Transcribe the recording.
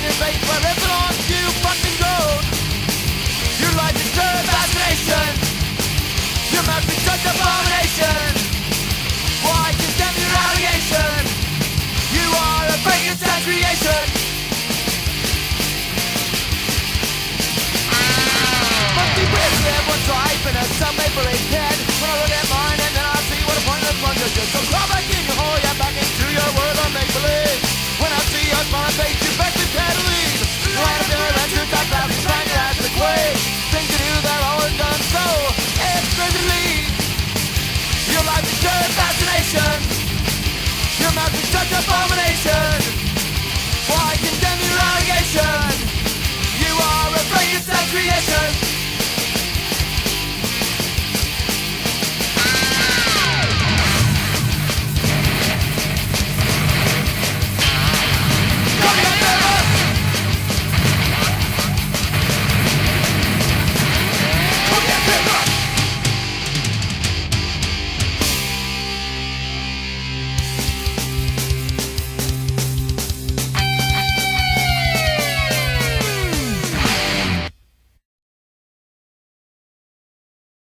your face where it belongs, you fucking gold. Your life is pure fascination. Your mouth is such abomination. Why condemn your allegation? You are a frankenstein creation. Must be weird to everyone's life in a self-vaporated head. When I look at mine and then I see what a pointless one you're just. So crawl back in your hole, yeah, back into your world.